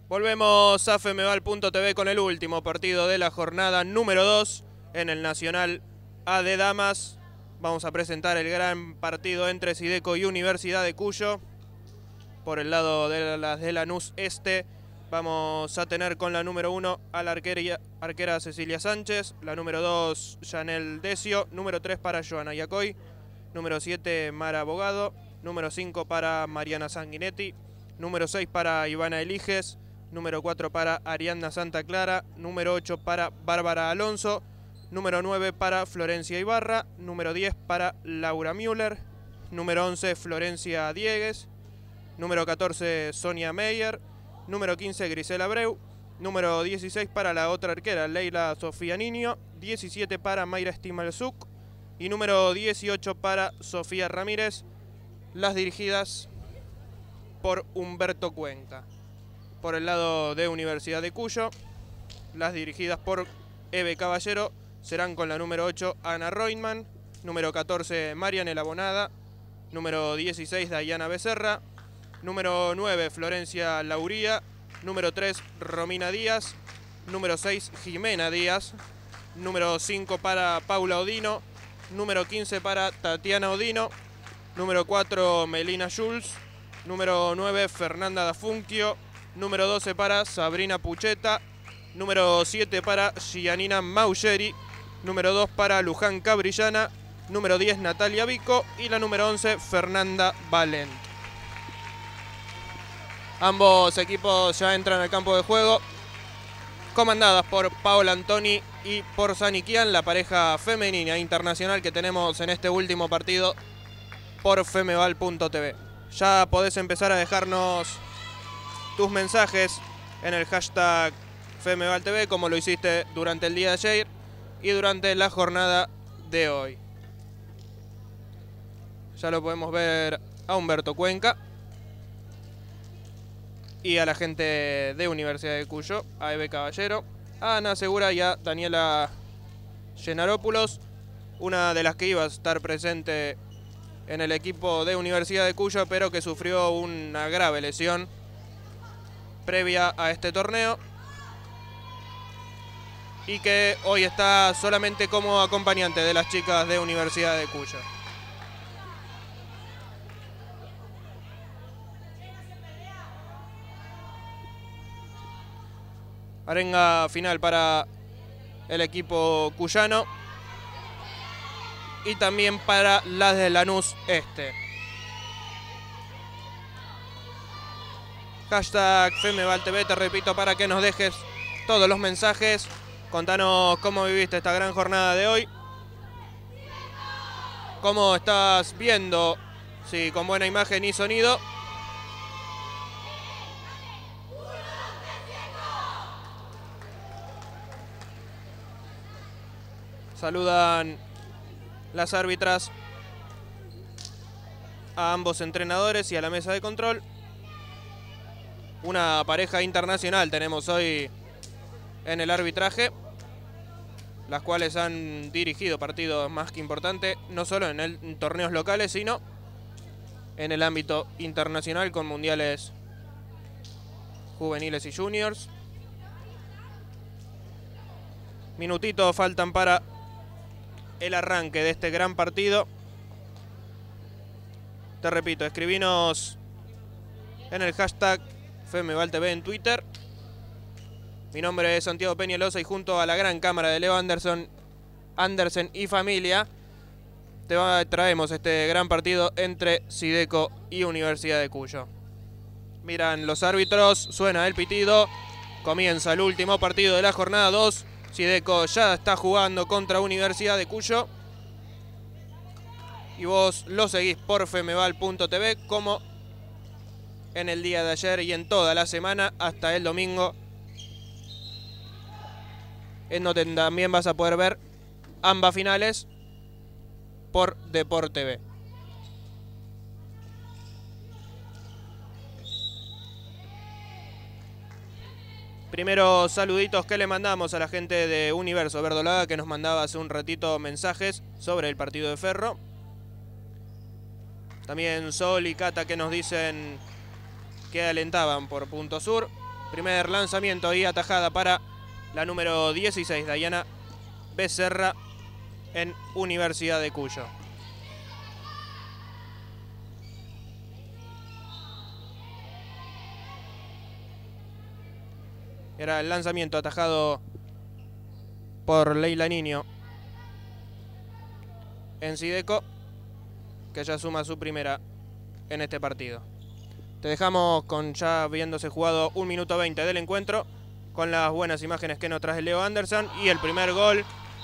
Volvemos a Femeval.tv con el último partido de la jornada número 2 en el Nacional A de Damas. Vamos a presentar el gran partido entre Xideco y Universidad de Cuyo. Por el lado de las de Lanús Este vamos a tener con la número 1 a la arquera Cecilia Sánchez, la número 2 Janel Decio, número 3 para Joana Yacoy, número 7 Mara Abogado, número 5 para Mariana Sanguinetti, número 6 para Ivana Eliges, número 4 para Ariadna Santa Clara, número 8 para Bárbara Alonso, número 9 para Florencia Ibarra, número 10 para Laura Müller, número 11 Florencia Diegues, número 14 Sonia Meyer, número 15 Grisela Abreu, número 16 para la otra arquera Leila Sofía Niño, 17 para Mayra Stimalzuk y número 18 para Sofía Ramírez, las dirigidas por Humberto Cuenca. Por el lado de Universidad de Cuyo, las dirigidas por Eve Caballero serán con la número 8 Ana Reutemann, número 14 Marianela Bonada, número 16 Dayana Becerra, número 9 Florencia Lauría, número 3 Romina Díaz, número 6 Jimena Díaz, número 5 para Paula Odino, número 15 para Tatiana Odino, número 4 Melina Schulz, número 9 Fernanda Dafunquio, número 12 para Sabrina Pucheta, número 7 para Gianina Maugeri, número 2 para Luján Cabrillana, número 10 Natalia Vico y la número 11 Fernanda Valent. Ambos equipos ya entran al campo de juego, comandadas por Paola Antoni y por Sani Kian, la pareja femenina internacional que tenemos en este último partido por Femeval.tv. Ya podés empezar a dejarnos tus mensajes en el hashtag FemevalTV, como lo hiciste durante el día de ayer y durante la jornada de hoy. Ya lo podemos ver a Humberto Cuenca y a la gente de Universidad de Cuyo, a Eve Caballero, a Ana Segura y a Daniela Genarópulos, una de las que iba a estar presente en el equipo de Universidad de Cuyo, pero que sufrió una grave lesión previa a este torneo y que hoy está solamente como acompañante de las chicas de Universidad de Cuyo. Arenga final para el equipo cuyano y también para las de Lanús Este. Hashtag FemevalTV, te repito, para que nos dejes todos los mensajes. Contanos cómo viviste esta gran jornada de hoy. Cómo estás viendo, sí, con buena imagen y sonido. Saludan las árbitras a ambos entrenadores y a la mesa de control. Una pareja internacional tenemos hoy en el arbitraje, las cuales han dirigido partidos más que importantes, no solo en torneos locales, sino en el ámbito internacional con mundiales juveniles y juniors. Minutitos faltan para el arranque de este gran partido. Te repito, escribinos en el hashtag FemevalTV en Twitter. Mi nombre es Santiago Peñalosa y junto a la gran cámara de Leo Andersen y familia traemos este gran partido entre Xideco y Universidad de Cuyo. Miran los árbitros, suena el pitido, comienza el último partido de la jornada 2. Xideco ya está jugando contra Universidad de Cuyo y vos lo seguís por Femeval.tv como en el día de ayer y en toda la semana hasta el domingo, en donde también vas a poder ver ambas finales por Deport TV. Primero saluditos que le mandamos a la gente de Universo Verdolaga, que nos mandaba hace un ratito mensajes sobre el partido de Ferro. También Sol y Cata que nos dicen que alentaban por Punto Sur. Primer lanzamiento y atajada para la número 16, Dayana Becerra, en Universidad de Cuyo. Era el lanzamiento atajado por Leila Niño en Xideco, que ya suma su primera en este partido. Te dejamos con ya habiéndose jugado 1 minuto 20 del encuentro, con las buenas imágenes que nos trae Leo Anderson y el primer gol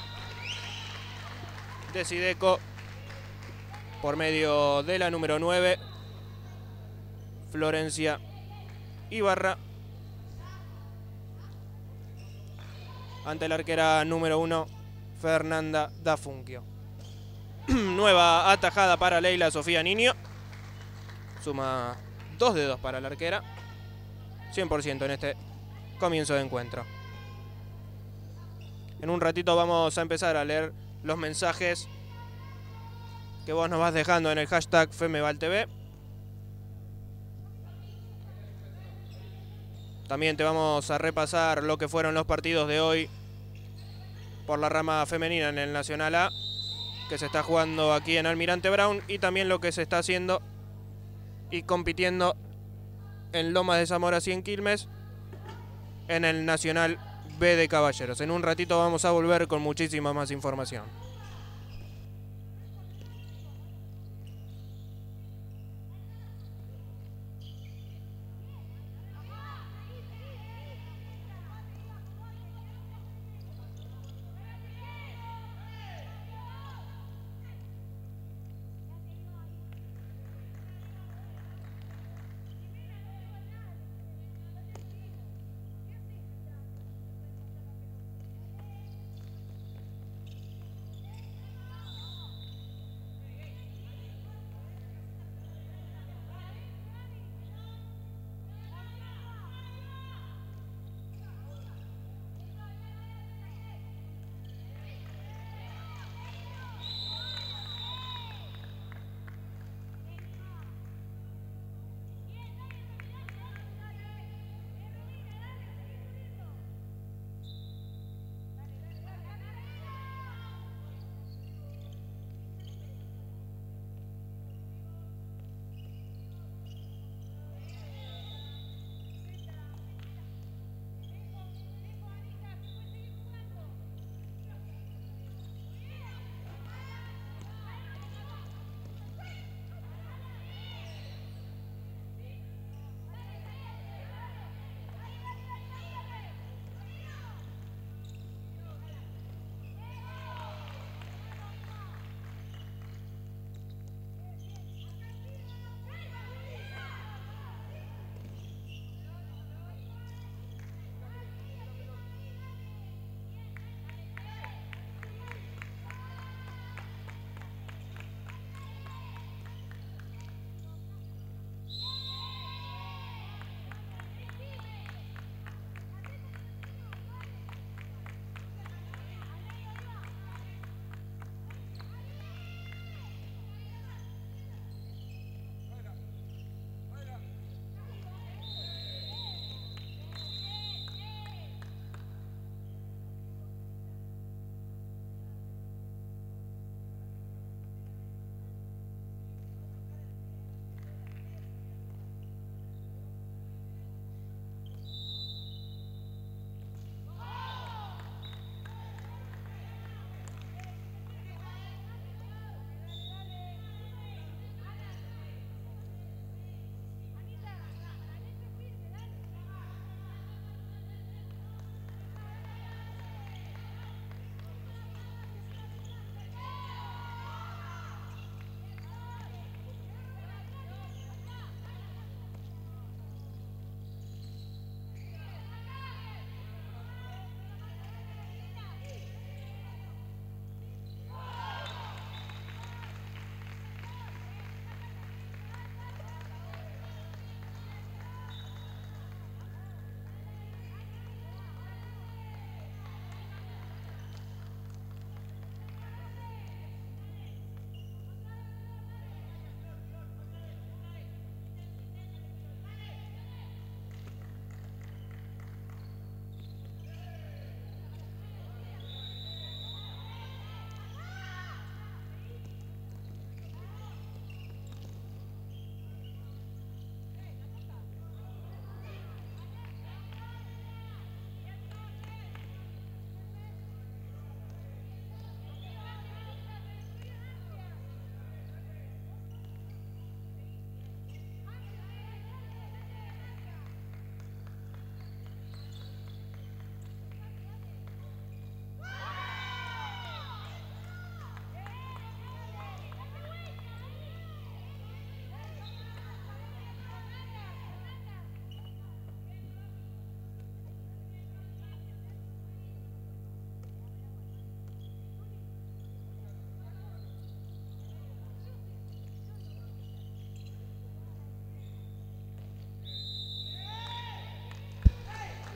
de Xideco por medio de la número 9, Florencia Ibarra, ante la arquera número 1, Fernanda Dafunquio. Nueva atajada para Leila Sofía Niño. Suma 2 dedos para la arquera. 100% en este comienzo de encuentro. En un ratito vamos a empezar a leer los mensajes que vos nos vas dejando en el hashtag FemevalTV. También te vamos a repasar lo que fueron los partidos de hoy por la rama femenina en el Nacional A, que se está jugando aquí en Almirante Brown, y también lo que se está haciendo y compitiendo en Lomas de Zamora y en Quilmes en el Nacional B de Caballeros. En un ratito vamos a volver con muchísima más información.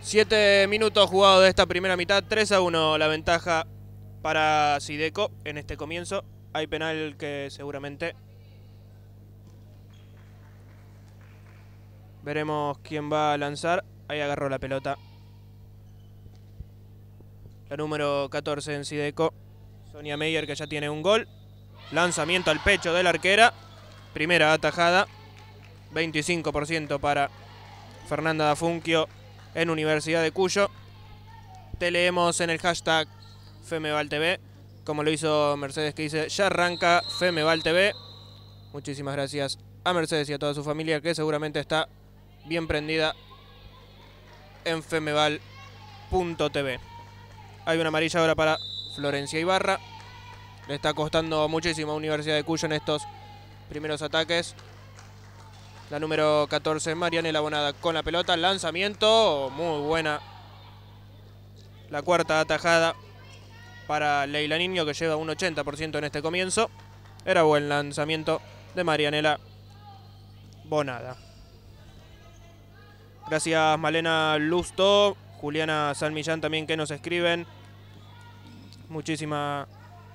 7 minutos jugados de esta primera mitad, 3-1 la ventaja para Xideco en este comienzo. Hay penal que seguramente veremos quién va a lanzar. Ahí agarró la pelota la número 14 en Xideco, Sonia Meyer, que ya tiene un gol. Lanzamiento al pecho de la arquera. Primera atajada. 25% para Fernanda Dafunquio en Universidad de Cuyo. Te leemos en el hashtag FemevalTV, como lo hizo Mercedes, que dice: ya arranca FemevalTV. Muchísimas gracias a Mercedes y a toda su familia, que seguramente está bien prendida en femeval.tv. Hay una amarilla ahora para Florencia Ibarra. Le está costando muchísimo a Universidad de Cuyo en estos primeros ataques. La número 14, Marianela Bonada, con la pelota. Lanzamiento, muy buena. La cuarta atajada para Leila Niño, que lleva un 80% en este comienzo. Era buen lanzamiento de Marianela Bonada. Gracias Malena Lusto, Juliana San Millán también, que nos escriben. Muchísima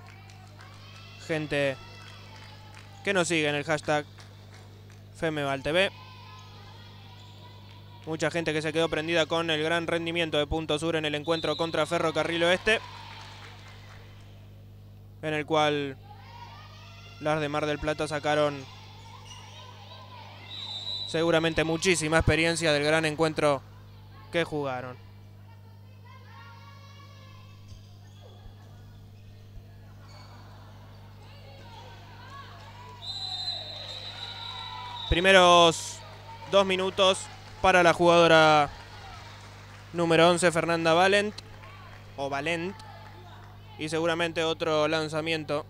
gente que nos sigue en el hashtag FemevalTV. Mucha gente que se quedó prendida con el gran rendimiento de Punto Sur en el encuentro contra Ferrocarril Oeste, en el cual las de Mar del Plata sacaron seguramente muchísima experiencia del gran encuentro que jugaron. Primeros 2 minutos para la jugadora número 11, Fernanda Valent, o Valent, y seguramente otro lanzamiento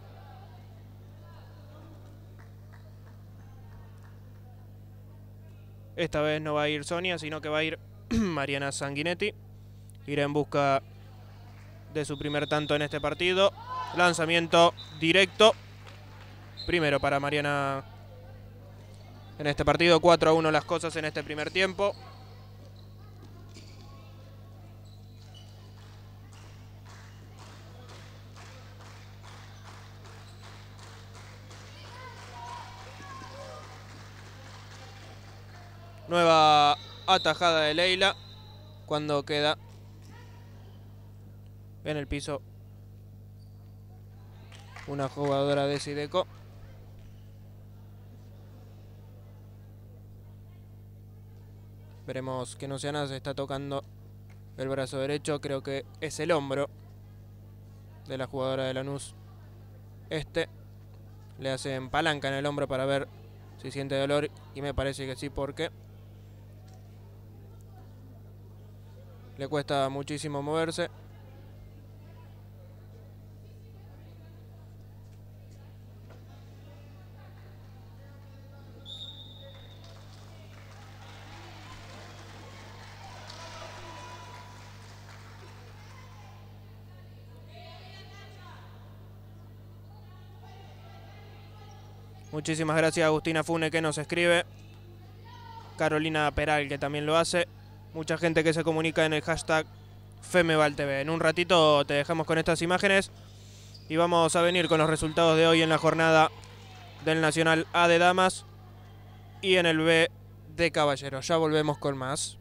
esta vez no va a ir Sonia, sino que va a ir Mariana Sanguinetti. Irá en busca de su primer tanto en este partido. Lanzamiento directo, primero para Mariana en este partido. 4-1 las cosas en este primer tiempo. Nueva atajada de Leila cuando queda en el piso una jugadora de Xideco. Veremos que Nociana se está tocando el brazo derecho. Creo que es el hombro de la jugadora de Lanús. Le hacen palanca en el hombro para ver si siente dolor, y me parece que sí, porque le cuesta muchísimo moverse. Muchísimas gracias a Agustina Fune, que nos escribe. Carolina Peral, que también lo hace. Mucha gente que se comunica en el hashtag FemevalTV. En un ratito te dejamos con estas imágenes y vamos a venir con los resultados de hoy en la jornada del Nacional A de Damas y en el B de Caballeros. Ya volvemos con más.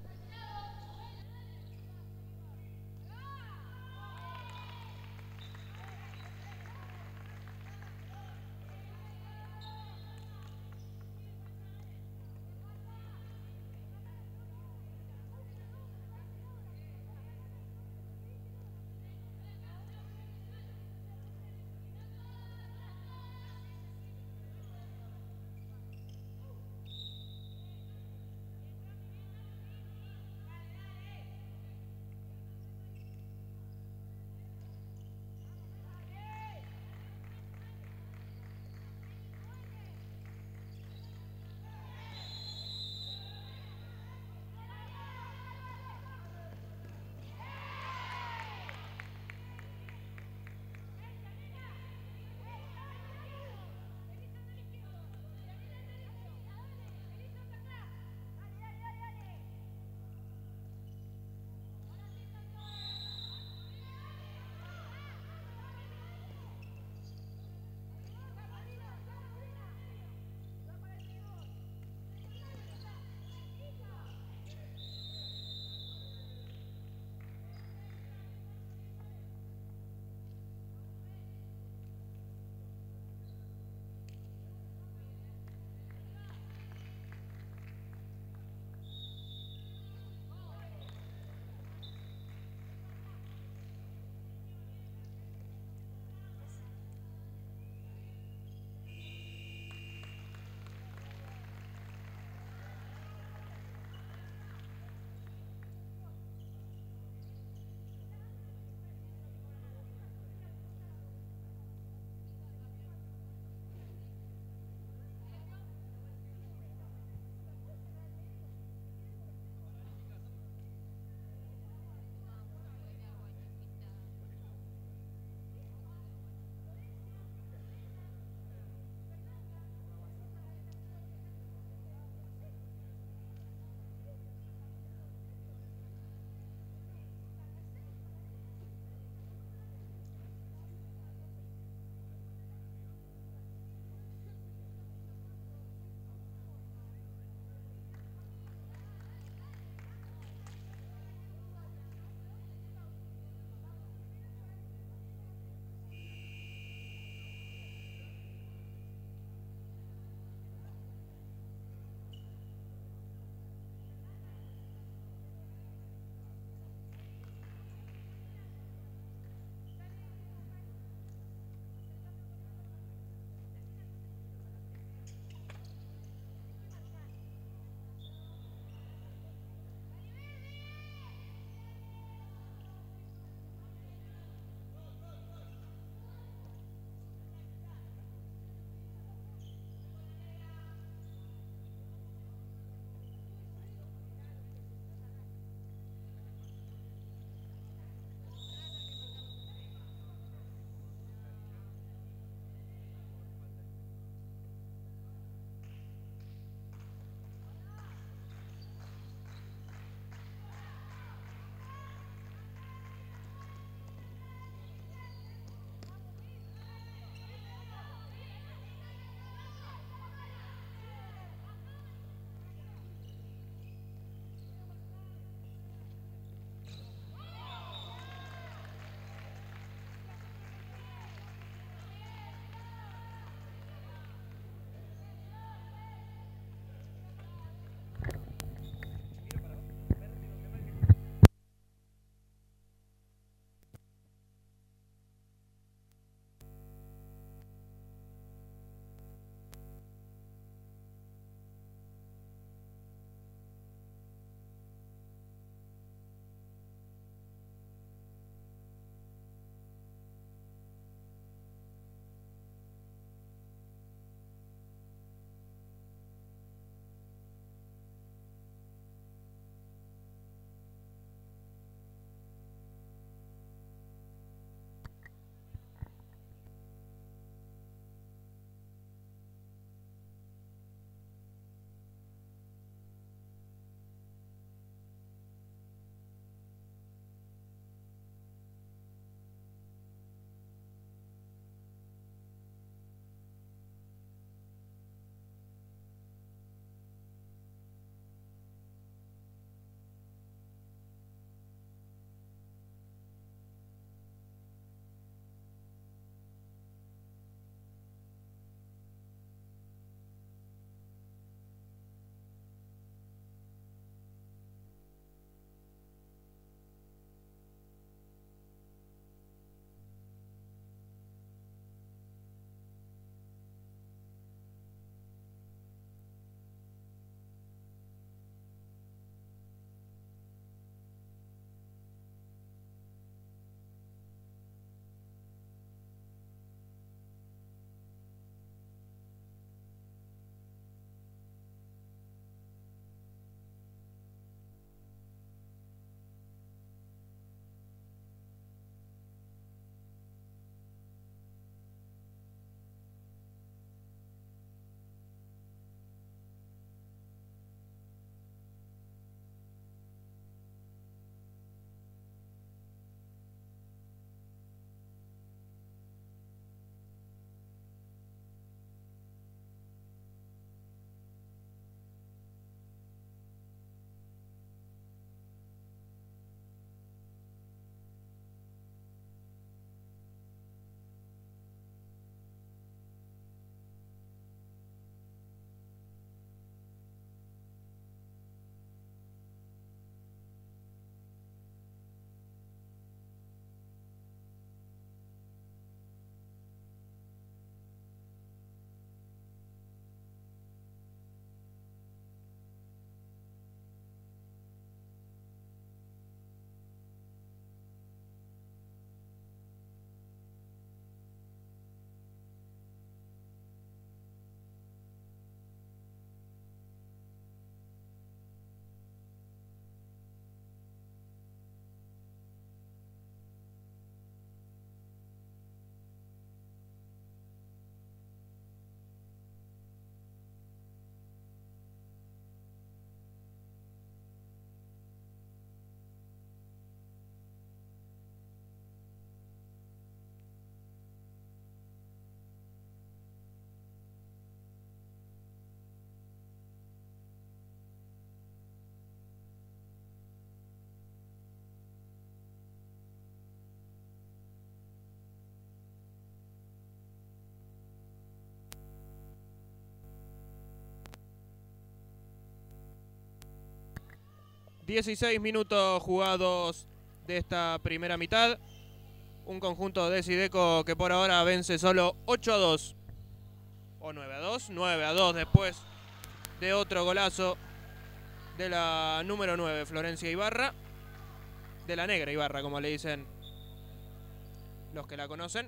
16 minutos jugados de esta primera mitad. Un conjunto de Xideco que por ahora vence solo 8-2. O 9-2. 9-2 después de otro golazo de la número 9, Florencia Ibarra. De la negra Ibarra, como le dicen los que la conocen.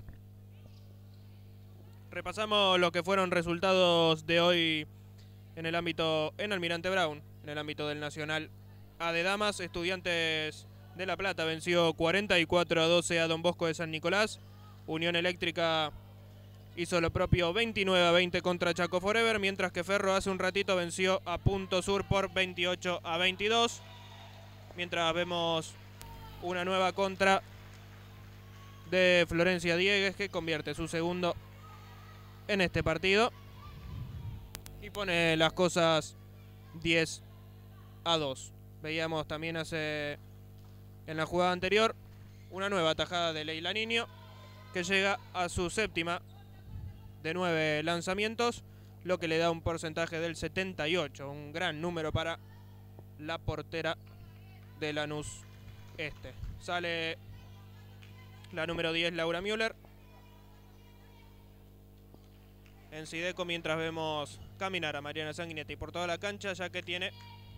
Repasamos lo que fueron resultados de hoy en el ámbito, en Almirante Brown, en el ámbito del Nacional A de Damas. Estudiantes de La Plata venció 44-12 a Don Bosco de San Nicolás. Unión Eléctrica hizo lo propio 29-20 contra Chaco Forever, mientras que Ferro hace un ratito venció a Punto Sur por 28-22. Mientras vemos una nueva contra de Florencia Diegues, que convierte su segundo en este partido y pone las cosas 10-2. Veíamos también en la jugada anterior una nueva tajada de Leila Niño, que llega a su séptima de 9 lanzamientos, lo que le da un porcentaje del 78, un gran número para la portera de Lanús Este. Sale la número 10, Laura Müller. En Xideco, mientras vemos caminar a Mariana Sanguinetti por toda la cancha, ya que tiene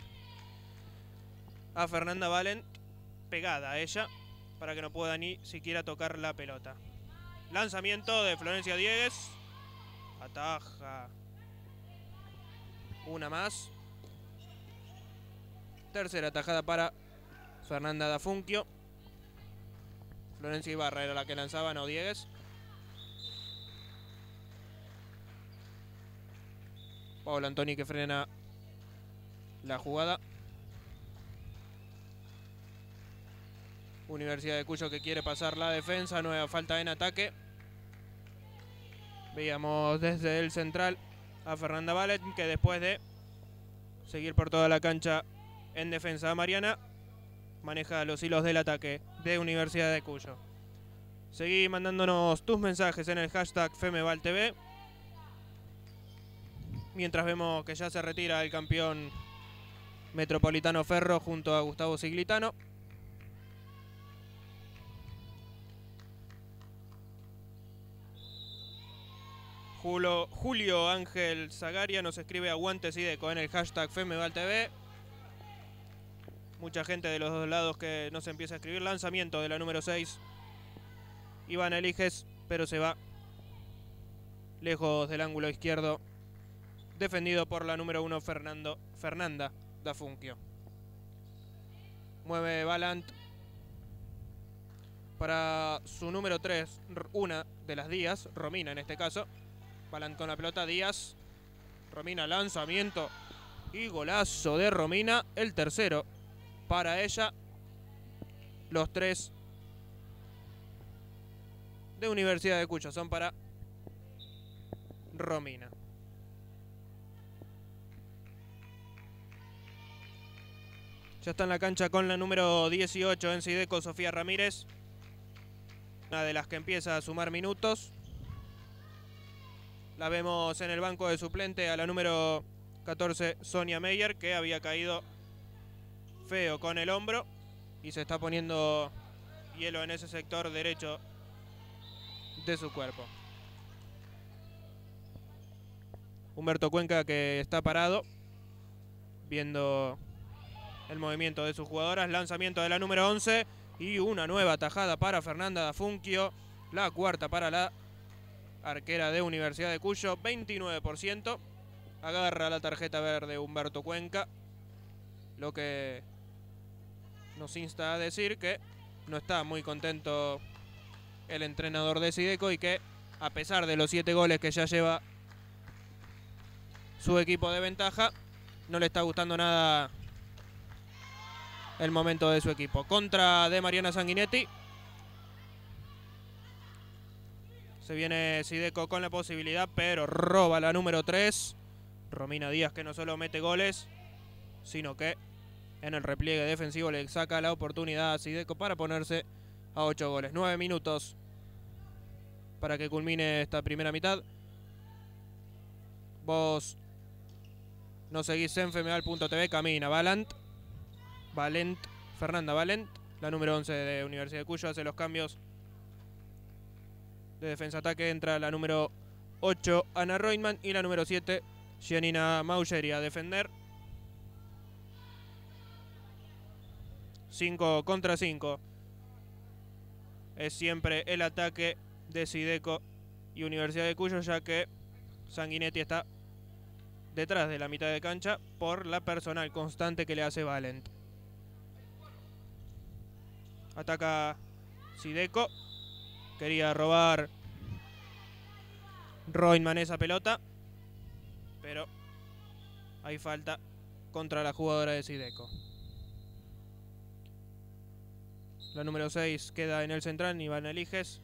a Fernanda Valent pegada a ella para que no pueda ni siquiera tocar la pelota. Lanzamiento de Florencia Diegues. Ataja una más. Tercera tajada para Fernanda Dafunquio. Florencia Ibarra era la que lanzaba, no Diegues. Paola Antoni que frena la jugada. Universidad de Cuyo que quiere pasar la defensa. Nueva falta en ataque. Veíamos desde el central a Fernanda Valent, que después de seguir por toda la cancha en defensa a Mariana, maneja los hilos del ataque de Universidad de Cuyo. Seguí mandándonos tus mensajes en el hashtag FemevalTV. Mientras vemos que ya se retira el campeón metropolitano Ferro junto a Gustavo Siglitano. Julio Ángel Zagaria nos escribe aguante Xideco en el hashtag FemevalTV. Mucha gente de los dos lados que nos empieza a escribir. Lanzamiento de la número 6. Iván Eliges, pero se va lejos del ángulo izquierdo. Defendido por la número 1, Fernanda Dafunquio. Mueve Valent para su número 3, una de las Díaz, Romina en este caso. Valent con la pelota, Díaz. Romina, lanzamiento y golazo de Romina, el tercero para ella. Los 3 de Universidad de Cuyo son para Romina. Ya está en la cancha con la número 18 en Xideco, Sofía Ramírez. Una de las que empieza a sumar minutos. La vemos en el banco de suplente a la número 14, Sonia Meyer, que había caído feo con el hombro y se está poniendo hielo en ese sector derecho de su cuerpo. Humberto Cuenca, que está parado viendo el movimiento de sus jugadoras. Lanzamiento de la número 11 y una nueva tajada para Fernanda Dafunquio. La cuarta para la arquera de Universidad de Cuyo. 29%. Agarra la tarjeta verde Humberto Cuenca, lo que nos insta a decir que no está muy contento el entrenador de Xideco y que, a pesar de los 7 goles que ya lleva su equipo de ventaja, no le está gustando nada el momento de su equipo. Contra de Mariana Sanguinetti. Se viene Xideco con la posibilidad, pero roba la número 3. Romina Díaz, que no solo mete goles, sino que en el repliegue defensivo le saca la oportunidad a Xideco para ponerse a 8 goles. 9 minutos para que culmine esta primera mitad. Vos nos seguís en femeval.tv. Camina Valent. Valent, Fernanda Valent, la número 11 de Universidad de Cuyo, hace los cambios de defensa-ataque. Entra la número 8, Ana Reutemann, y la número 7, Gianina Maugeri, a defender. 5 contra 5. Es siempre el ataque de Xideco y Universidad de Cuyo, ya que Sanguinetti está detrás de la mitad de cancha por la personal constante que le hace Valent. Ataca Xideco. Quería robar Reutemann esa pelota, pero hay falta contra la jugadora de Xideco. La número 6 queda en el central, Ivana Eliges.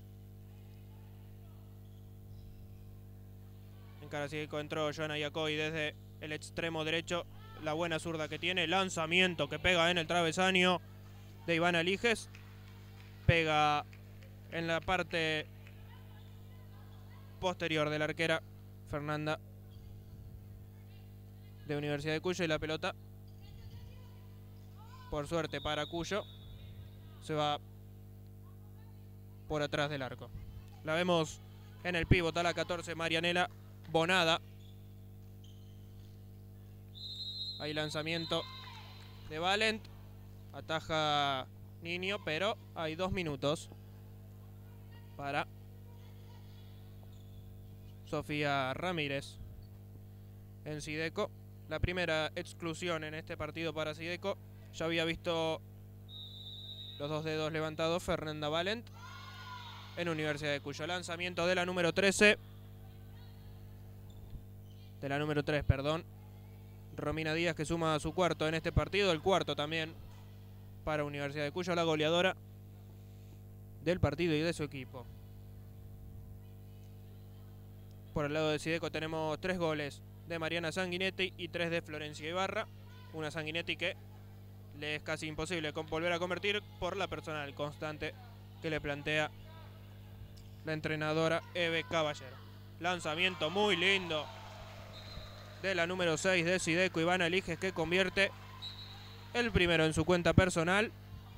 En cara Xideco entró Joana Iacoy desde el extremo derecho. La buena zurda que tiene. Lanzamiento que pega en el travesaño de Ivana Eliges. Pega en la parte posterior de la arquera Fernanda de Universidad de Cuyo, y la pelota, por suerte para Cuyo, se va por atrás del arco. La vemos en el pívot a la 14, Marianela Bonada. Hay lanzamiento de Valent. Ataja Niño, pero hay 2 minutos para Sofía Ramírez en Xideco. La primera exclusión en este partido para Xideco. Ya había visto los 2 dedos levantados Fernanda Valent en Universidad de Cuyo. Lanzamiento de la número 13. De la número 3, perdón. Romina Díaz, que suma su cuarto en este partido. El cuarto también para Universidad de Cuyo, la goleadora del partido y de su equipo. Por el lado de Xideco tenemos 3 goles de Mariana Sanguinetti y 3 de Florencia Ibarra. Una Sanguinetti que le es casi imposible volver a convertir por la personal constante que le plantea la entrenadora Eve Caballero. Lanzamiento muy lindo de la número 6 de Xideco, Ivana Eliges, que convierte el primero en su cuenta personal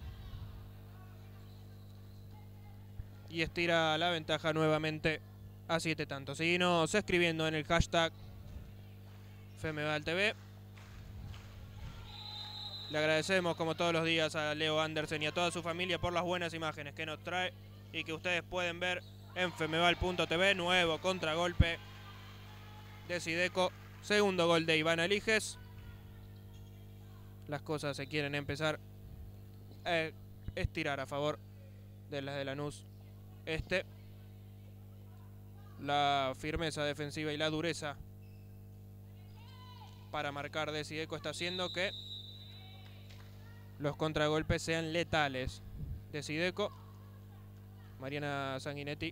y estira la ventaja nuevamente a 7 tantos. Seguimos escribiendo en el hashtag FemevalTV. Le agradecemos como todos los días a Leo Andersen y a toda su familia por las buenas imágenes que nos trae y que ustedes pueden ver en femeval.tv. Nuevo contragolpe de Xideco. Segundo gol de Ivana Eliges. Las cosas se quieren empezar a estirar a favor de las de Lanús Este. La firmeza defensiva y la dureza para marcar de Xideco está haciendo que los contragolpes sean letales de Xideco. Mariana Sanguinetti,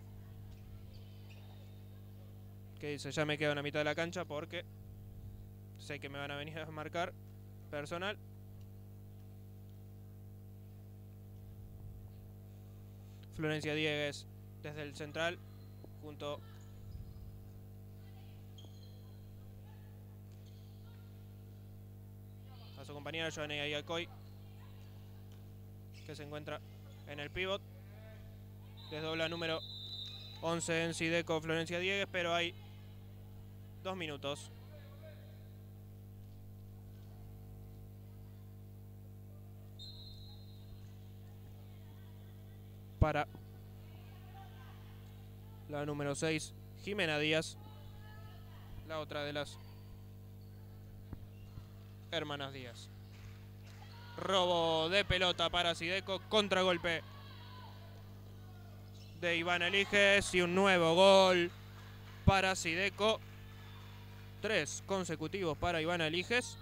que dice: ya me quedo en la mitad de la cancha porque sé que me van a venir a marcar personal. Florencia Diegues desde el central junto a su compañera Joana Iacoy, que se encuentra en el pívot. Desdobla número 11 en Xideco Florencia Diegues, pero hay 2 minutos. Para la número 6, Jimena Díaz, la otra de las hermanas Díaz. Robo de pelota para Xideco, contragolpe de Ivana Eliges y un nuevo gol para Xideco. 3 consecutivos para Ivana Eliges.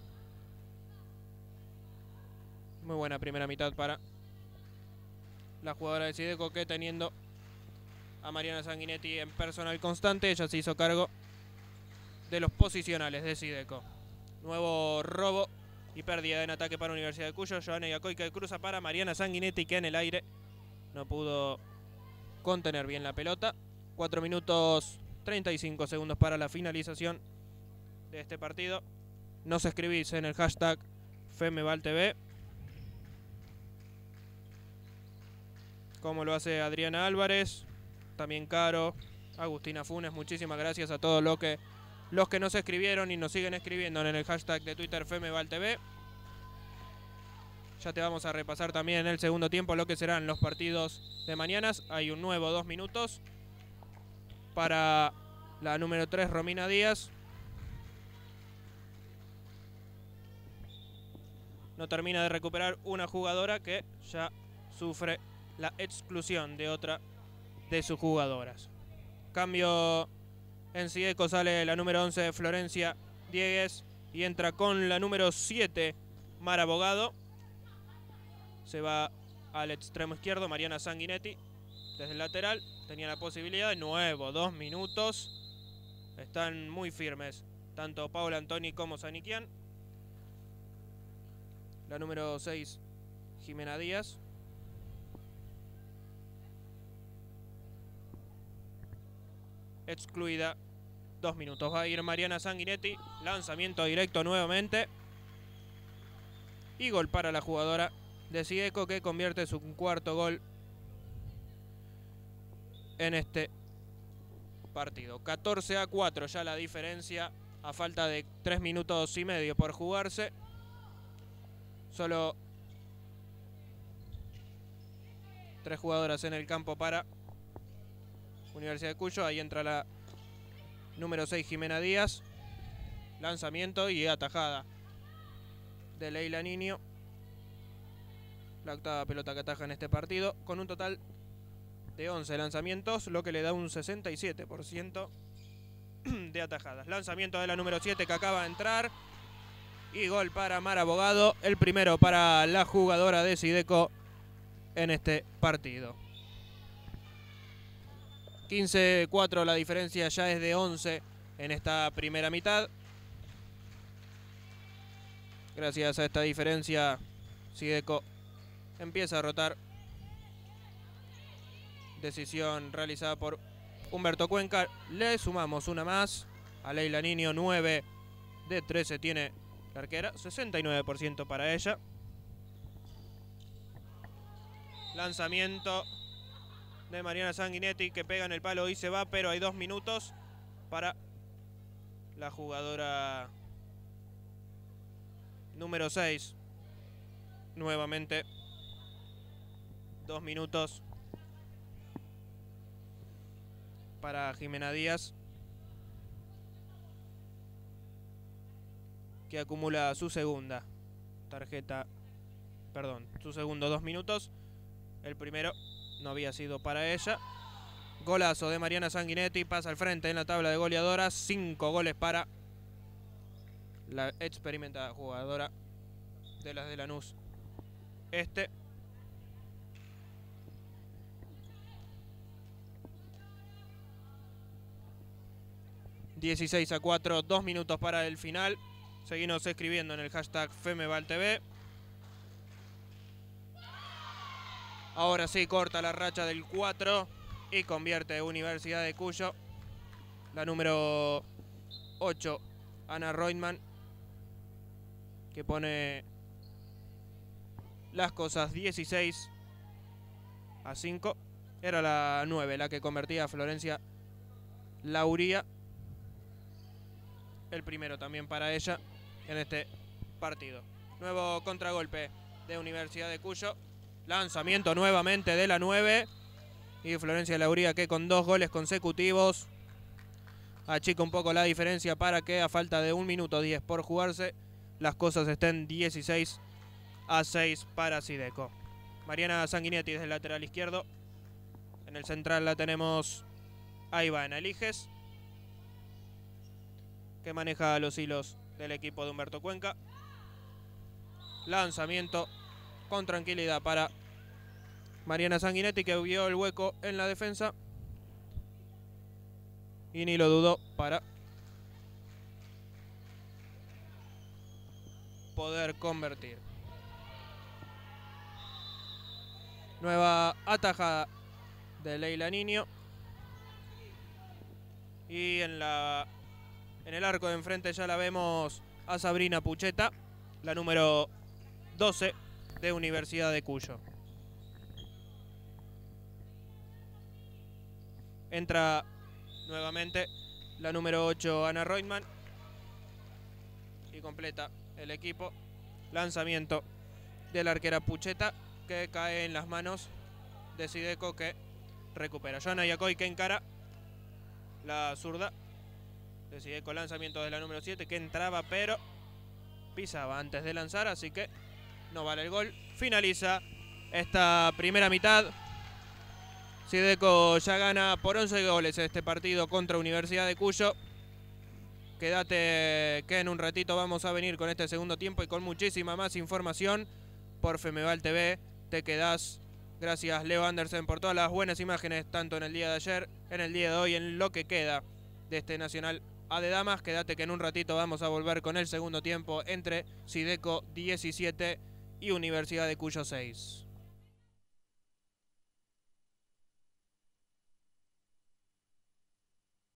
Muy buena primera mitad para la jugadora de Xideco, que teniendo a Mariana Sanguinetti en personal constante, ella se hizo cargo de los posicionales de Xideco. Nuevo robo y pérdida en ataque para Universidad de Cuyo. Joana Iacoy, que cruza para Mariana Sanguinetti, que en el aire no pudo contener bien la pelota. 4 minutos 35 segundos para la finalización de este partido. Nos escribís en el hashtag Femeval TV. Como lo hace Adriana Álvarez, también Caro, Agustina Funes. Muchísimas gracias a todos los que nos escribieron y nos siguen escribiendo en el hashtag de Twitter Femeval TV. Ya te vamos a repasar también en el segundo tiempo lo que serán los partidos de mañanas. Hay un nuevo 2 minutos para la número 3, Romina Díaz. No termina de recuperar una jugadora que ya sufre la exclusión de otra de sus jugadoras. Cambio en Sideco, sale la número 11, Florencia Diegues, y entra con la número 7, Mara Abogado. Se va al extremo izquierdo Mariana Sanguinetti desde el lateral. Tenía la posibilidad de nuevo 2 minutos. Están muy firmes tanto Paula Antoni como Saniquian. La número 6, Jimena Díaz. Excluida 2 minutos. Va a ir Mariana Sanguinetti. Lanzamiento directo nuevamente. Y gol para la jugadora de Sideco, que convierte su cuarto gol en este partido. 14-4 ya la diferencia a falta de 3 minutos y medio por jugarse. Solo 3 jugadoras en el campo para Universidad de Cuyo. Ahí entra la número 6, Jimena Díaz. Lanzamiento y atajada de Leila Niño. La octava pelota que ataja en este partido, con un total de 11 lanzamientos, lo que le da un 67% de atajadas. Lanzamiento de la número 7 que acaba de entrar. Y gol para Mara Abogado, el primero para la jugadora de Sideco en este partido. 15-4, la diferencia ya es de 11 en esta primera mitad. Gracias a esta diferencia, Sideco empieza a rotar. Decisión realizada por Humberto Cuenca. Le sumamos una más a Leila Niño. 9 de 13 tiene la arquera, 69% para ella. Lanzamiento de Mariana Sanguinetti que pega en el palo y se va, pero hay 2 minutos para la jugadora número 6. Nuevamente 2 minutos para Jimena Díaz, que acumula su segunda tarjeta, perdón, su segundo 2 minutos. El primero no había sido para ella. Golazo de Mariana Sanguinetti, pasa al frente en la tabla de goleadoras. 5 goles para la experimentada jugadora de las de Lanús Este. (16-4), 2 minutos para el final. Seguimos escribiendo en el hashtag FemevalTV. Ahora sí corta la racha del 4 y convierte Universidad de Cuyo. La número 8, Ana Reutemann, que pone las cosas 16-5. Era la 9 la que convertía a Florencia Lauría. El primero también para ella en este partido. Nuevo contragolpe de Universidad de Cuyo. Lanzamiento nuevamente de la 9. Y Florencia Lauría, que con 2 goles consecutivos achica un poco la diferencia para que a falta de 1 minuto 10 por jugarse las cosas estén 16-6 para Sideco. Mariana Sanguinetti desde el lateral izquierdo. En el central la tenemos a Ivana Eliges, que maneja los hilos del equipo de Humberto Cuenca. Lanzamiento con tranquilidad para Mariana Sanguinetti, que vio el hueco en la defensa y ni lo dudó para poder convertir. Nueva atajada de Leila Niño. Y en el arco de enfrente ya la vemos a Sabrina Pucheta, la número 12 de Universidad de Cuyo. Entra nuevamente la número 8, Ana Reutemann, y completa el equipo. Lanzamiento de la arquera Pucheta, que cae en las manos de Sideco, que recupera. Joana Yacoy, que encara la zurda de Sideco. Lanzamiento de la número 7, que entraba pero pisaba antes de lanzar, así que no vale el gol. Finaliza esta primera mitad. Sideco ya gana por 11 goles este partido contra Universidad de Cuyo. Quédate que en un ratito vamos a venir con este segundo tiempo y con muchísima más información por Femeval TV. Te quedás. Gracias, Leo Andersen, por todas las buenas imágenes, tanto en el día de ayer, en el día de hoy, en lo que queda de este Nacional A de Damas. Quédate que en un ratito vamos a volver con el segundo tiempo entre Sideco 17 y Universidad de Cuyo 6.